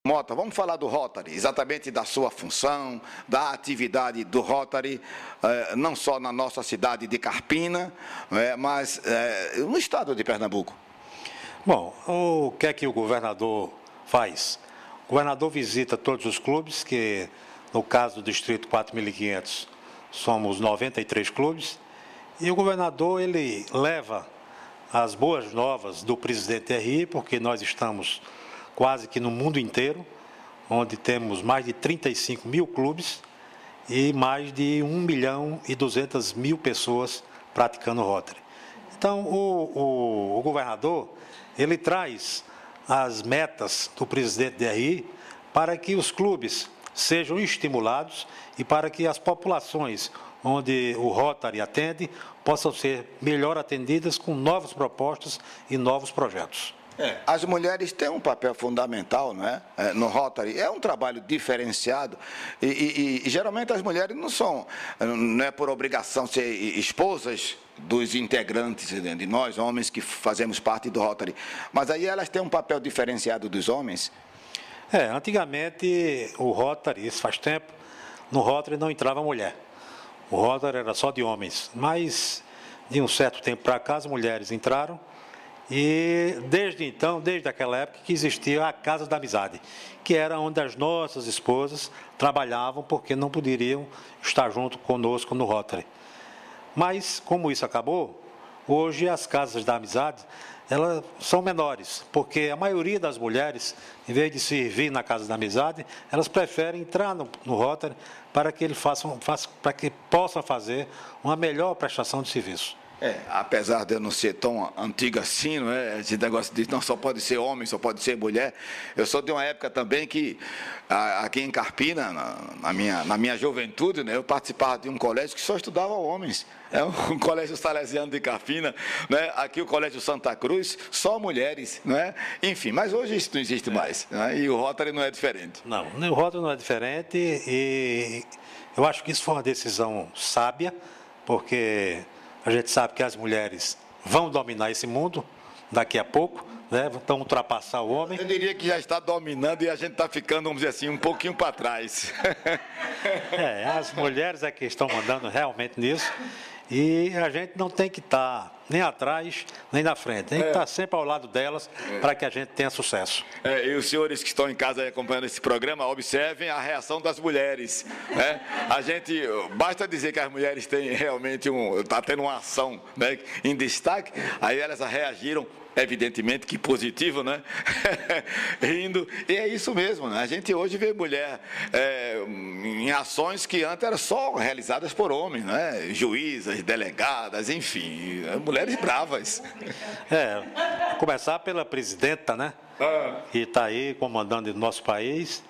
Mota, vamos falar do Rotary, exatamente da sua função, da atividade do Rotary, não só na nossa cidade de Carpina, mas no estado de Pernambuco. Bom, o que é que o governador faz? O governador visita todos os clubes, que no caso do Distrito 4.500 somos 93 clubes, e o governador ele leva as boas novas do presidente RI, porque nós estamos quase que no mundo inteiro, onde temos mais de 35 mil clubes e mais de 1.200.000 pessoas praticando Rotary. Então, o governador, ele traz as metas do presidente do RI para que os clubes sejam estimulados e para que as populações onde o Rotary atende possam ser melhor atendidas com novas propostas e novos projetos. As mulheres têm um papel fundamental, não é? No Rotary. É um trabalho diferenciado e geralmente as mulheres não é por obrigação ser esposas dos integrantes, de nós, homens que fazemos parte do Rotary, mas aí elas têm um papel diferenciado dos homens. Antigamente o Rotary, isso faz tempo, no Rotary não entrava mulher. O Rotary era só de homens, mas de um certo tempo para cá as mulheres entraram. E desde então, desde aquela época que existia a Casa da Amizade, que era onde as nossas esposas trabalhavam porque não poderiam estar junto conosco no Rotary. Mas, como isso acabou, hoje as Casas da Amizade, elas são menores, porque a maioria das mulheres, em vez de servir na Casa da Amizade, elas preferem entrar no Rotary para que para que possam fazer uma melhor prestação de serviço. Apesar de eu não ser tão antigo assim, não é? Esse negócio de não só pode ser homem, só pode ser mulher. Eu sou de uma época também que, aqui em Carpina, na minha juventude, né, eu participava de um colégio que só estudava homens. É um colégio salesiano de Carpina, né? Aqui o Colégio Santa Cruz, só mulheres, não é? Enfim, mas hoje isso não existe mais, né? E o Rotary não é diferente. Não, o Rotary não é diferente e eu acho que isso foi uma decisão sábia, porque a gente sabe que as mulheres vão dominar esse mundo daqui a pouco, né? Vão ultrapassar o homem. Eu diria que já está dominando e a gente está ficando, vamos dizer assim, um pouquinho para trás. As mulheres é que estão mandando realmente nisso e a gente não tem que estar nem atrás, nem na frente. Tem que estar sempre ao lado delas para que a gente tenha sucesso. E os senhores que estão em casa acompanhando esse programa, observem a reação das mulheres. Né? Basta dizer que as mulheres têm realmente está tendo uma ação, né, em destaque, aí elas reagiram. Evidentemente que positivo, né? Rindo. E é isso mesmo, né? A gente hoje vê mulher em ações que antes eram só realizadas por homens, né? Juízas, delegadas, enfim, mulheres bravas. Começar pela presidenta, né? Que está aí comandando o nosso país.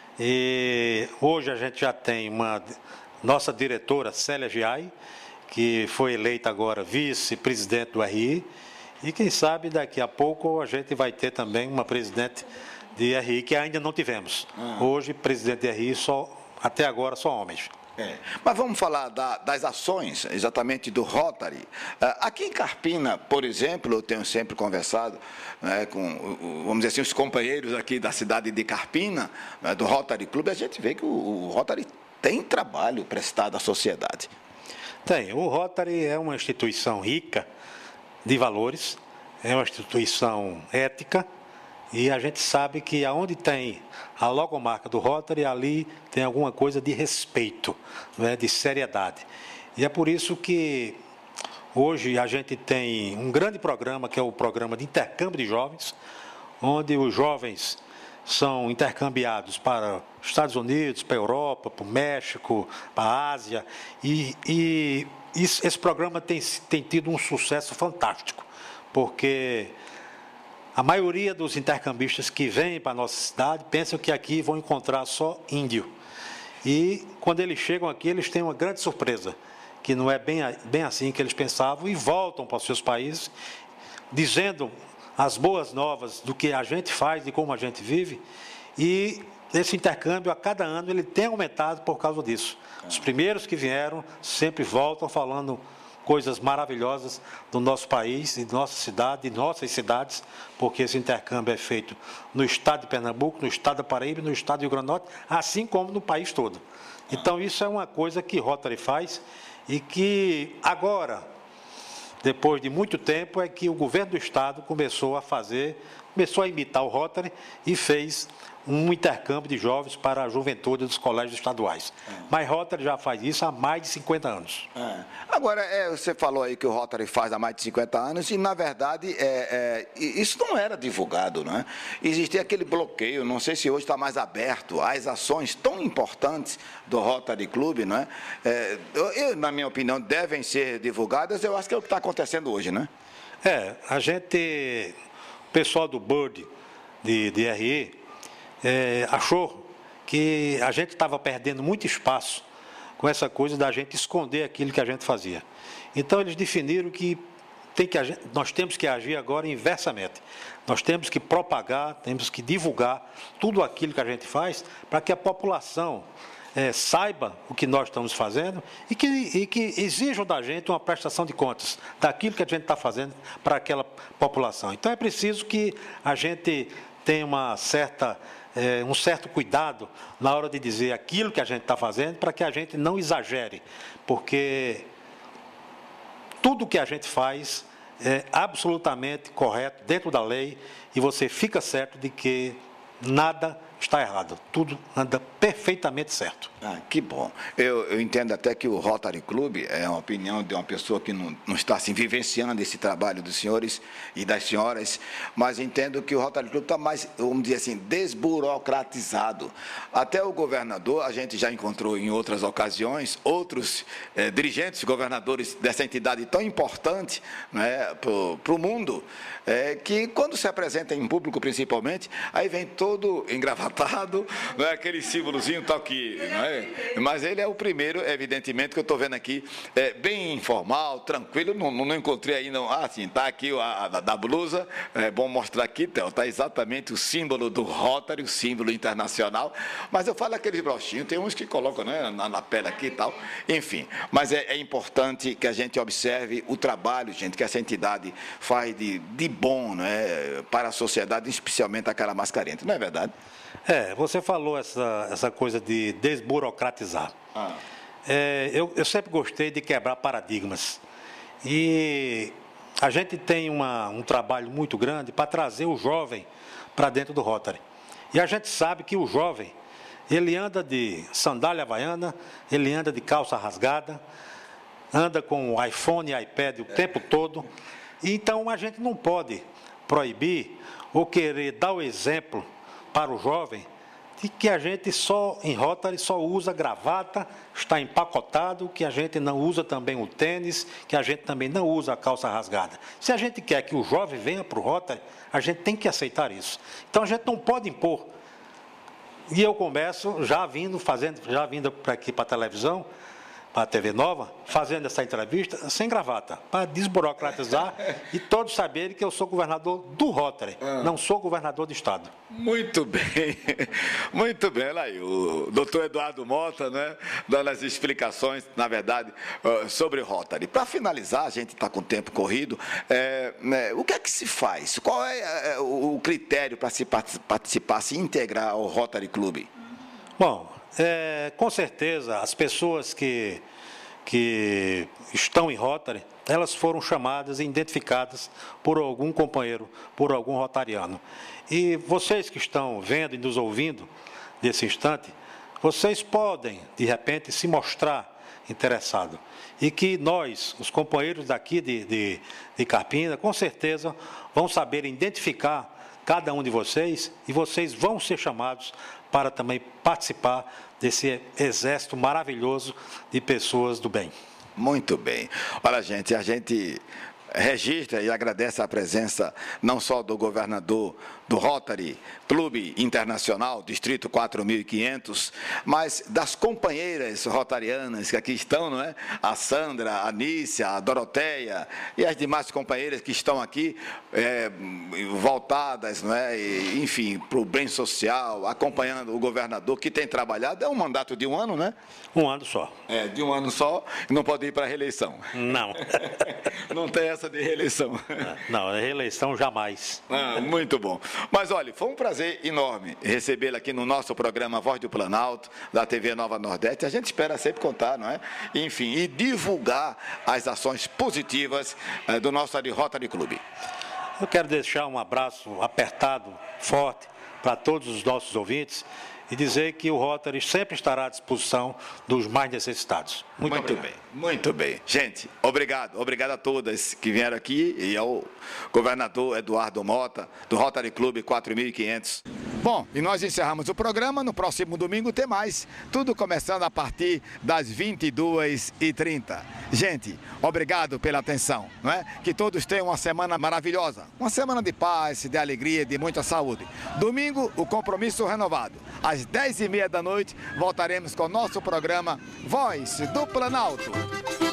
E hoje a gente já tem nossa diretora, Célia Giai, que foi eleita agora vice-presidente do RI. E quem sabe daqui a pouco a gente vai ter também uma presidente de RI que ainda não tivemos. Hoje, presidente de RI, até agora, só homens. Mas vamos falar das ações, exatamente do Rotary. Aqui em Carpina, por exemplo, eu tenho sempre conversado, né, com, vamos dizer assim, os companheiros aqui da cidade de Carpina, né, do Rotary Clube, a gente vê que o Rotary tem trabalho prestado à sociedade. Tem. O Rotary é uma instituição rica de valores, é uma instituição ética e a gente sabe que aonde tem a logomarca do Rotary, ali tem alguma coisa de respeito, né, de seriedade. E é por isso que hoje a gente tem um grande programa, que é o programa de intercâmbio de jovens, onde os jovens são intercambiados para os Estados Unidos, para a Europa, para o México, para a Ásia, e esse programa tem tido um sucesso fantástico, porque a maioria dos intercambistas que vêm para a nossa cidade pensam que aqui vão encontrar só índio. E quando eles chegam aqui, eles têm uma grande surpresa, que não é bem assim que eles pensavam, e voltam para os seus países, dizendo as boas novas do que a gente faz, de como a gente vive, e esse intercâmbio, a cada ano, ele tem aumentado por causa disso. Os primeiros que vieram sempre voltam falando coisas maravilhosas do nosso país, de nossa cidade, de nossas cidades, porque esse intercâmbio é feito no estado de Pernambuco, no estado da Paraíba, no estado do Rio Grande do Norte, assim como no país todo. Então, isso é uma coisa que Rotary faz e que agora, depois de muito tempo, é que o governo do estado começou a imitar o Rotary e fez um intercâmbio de jovens para a juventude dos colégios estaduais. Mas Rotary já faz isso há mais de 50 anos. Agora, você falou aí que o Rotary faz há mais de 50 anos e, na verdade, isso não era divulgado, não é? Existia aquele bloqueio, não sei se hoje está mais aberto às ações tão importantes do Rotary Club, não é? Na minha opinião, devem ser divulgadas, eu acho que é o que está acontecendo hoje, né? O pessoal do Bird, de RE, achou que a gente estava perdendo muito espaço com essa coisa da gente esconder aquilo que a gente fazia. Então, eles definiram que nós temos que agir agora inversamente. Nós temos que propagar, temos que divulgar tudo aquilo que a gente faz para que a população saiba o que nós estamos fazendo e que exijam da gente uma prestação de contas daquilo que a gente está fazendo para aquela população. Então, é preciso que a gente tenha um certo cuidado na hora de dizer aquilo que a gente está fazendo, para que a gente não exagere, porque tudo que a gente faz é absolutamente correto, dentro da lei, e você fica certo de que nada está errado, tudo anda perfeitamente certo. Que bom. Eu entendo até que o Rotary Club é uma opinião de uma pessoa que não está assim, vivenciando esse trabalho dos senhores e das senhoras, mas entendo que o Rotary Club está mais, vamos dizer assim, desburocratizado. Até o governador, a gente já encontrou em outras ocasiões, outros dirigentes, governadores dessa entidade tão importante, né, para o mundo, que quando se apresenta em público principalmente, aí vem todo engravatado, não é, aquele símbolozinho tal que... Não é? Mas ele é o primeiro, evidentemente, que eu estou vendo aqui, bem informal, tranquilo, não encontrei aí, não. Sim, está aqui da blusa, é bom mostrar aqui, Theo, está exatamente o símbolo do Rotary, o símbolo internacional, mas eu falo aqueles brochinhos, tem uns que colocam, né, na pele aqui e tal, enfim, mas é importante que a gente observe o trabalho, gente, que essa entidade faz de bom, né, para a sociedade, especialmente aquela mais carente, não é verdade? Você falou essa coisa de desburocratizar. Eu sempre gostei de quebrar paradigmas. E a gente tem um trabalho muito grande para trazer o jovem para dentro do Rotary. E a gente sabe que o jovem, ele anda de sandália havaiana, ele anda de calça rasgada, anda com o iPhone e iPad o tempo todo. Então, a gente não pode proibir ou querer dar o exemplo para o jovem de que a gente em Rotary só usa gravata, está empacotado, que a gente não usa também o tênis, que a gente também não usa a calça rasgada. Se a gente quer que o jovem venha para o Rotary, a gente tem que aceitar isso. Então, a gente não pode impor. E eu começo já vindo para aqui para a televisão, para a TV Nova, fazendo essa entrevista sem gravata, para desburocratizar e todos saberem que eu sou governador do Rotary, não sou governador do Estado. Muito bem, olha aí, o doutor Eduardo Mota, né, dando as explicações, na verdade, sobre o Rotary. Para finalizar, a gente está com o tempo corrido, o que é que se faz? Qual é o critério para se participar, se integrar ao Rotary Club? Bom, com certeza, as pessoas que estão em Rotary, elas foram chamadas e identificadas por algum companheiro, por algum rotariano. E vocês que estão vendo e nos ouvindo nesse instante, vocês podem, de repente, se mostrar interessados. E que nós, os companheiros daqui de Carpina, com certeza vão saber identificar cada um de vocês e vocês vão ser chamados para também participar desse exército maravilhoso de pessoas do bem. Muito bem. Olha, gente, a gente registra e agradece a presença não só do governador do Rotary Clube Internacional, Distrito 4500, mas das companheiras rotarianas que aqui estão, não é? A Sandra, a Nícia, a Doroteia e as demais companheiras que estão aqui voltadas, não é? E, enfim, para o bem social, acompanhando o governador que tem trabalhado. É um mandato de um ano, né? Um ano só. De um ano só, e não pode ir para a reeleição. Não. Não tem essa de reeleição. Não, reeleição jamais. Muito bom. Mas, olha, foi um prazer enorme recebê-la aqui no nosso programa Voz do Planalto, da TV Nova Nordeste. A gente espera sempre contar, não é? Enfim, e divulgar as ações positivas do nosso Rotary Clube. Eu quero deixar um abraço apertado, forte, para todos os nossos ouvintes e dizer que o Rotary sempre estará à disposição dos mais necessitados. Muito bem. Muito bem. Gente, obrigado. Obrigado a todas que vieram aqui e ao governador Eduardo Mota, do Rotary Clube 4500. Bom, e nós encerramos o programa. No próximo domingo tem mais. Tudo começando a partir das 22h30. Gente, obrigado pela atenção, não é? Que todos tenham uma semana maravilhosa. Uma semana de paz, de alegria, de muita saúde. Domingo, o compromisso renovado. Às 10h30 da noite, voltaremos com o nosso programa Voz do Planalto.